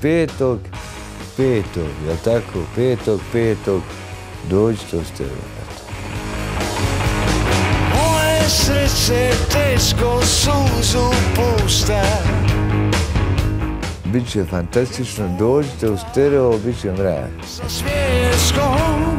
5.5., jel tako? 5.5. dođite u Stereo. Moje srce teško suzu pušta. Biće fantastično, dođite u Stereo, bit će mrak. Sa smiješkom